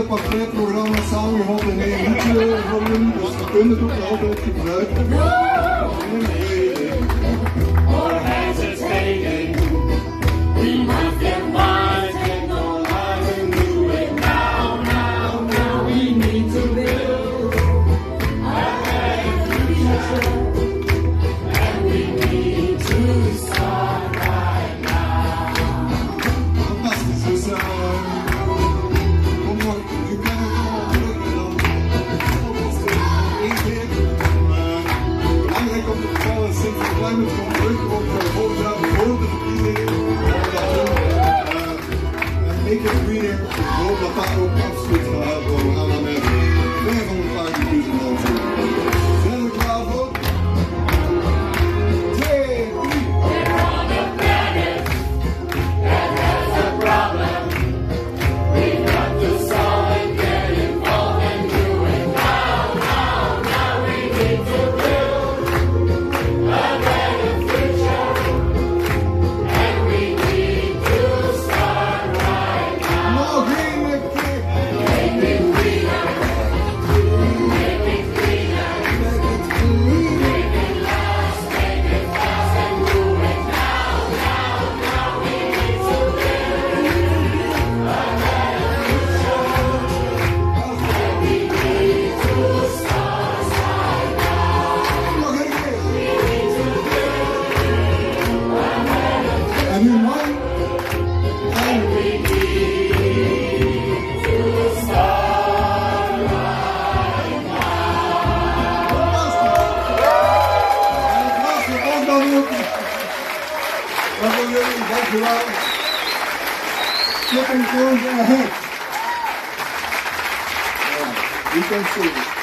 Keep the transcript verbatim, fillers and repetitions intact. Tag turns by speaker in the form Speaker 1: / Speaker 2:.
Speaker 1: hele partijprogramma samengevat in één liedje voor jullie, dus we kunnen het ook altijd gebruiken.
Speaker 2: Or hesitating, we must get wise and know how to do it now, now, now. We need to build a better future, and we need to start right now.
Speaker 1: Fantastisch, dus uh, kom nog, je kan het allemaal terug en dan is het één keer. Belangrijk om te vertellen, sinds de Klimaat komt terug, wordt er volgend jaar voor de verkiezingen. En make it greener, ik hoop dat dat ook absoluut gaat helpen. We gaan dan met vijfhonderdvijftigduizend mensen. Zijn we klaar voor? Twee, drie.
Speaker 2: We're on the planet that has a problem. We've got to solve it, get involved and do it now, now, now. We need to build a better future, and we need to start right now.
Speaker 1: Nog één keer.
Speaker 2: Make it greener, make it cleaner, make it last, make it fast and do it now, now, now. We need to build a better future, and we need to start right now.
Speaker 1: Nog één keer.
Speaker 2: We need to build a better future,
Speaker 1: En nu man. En
Speaker 2: we need to start right now.
Speaker 1: En het laatste ook dan ook. Dank voor jullie, dankjewel. Chicken, corn, en a head. Ja, wie kent zo?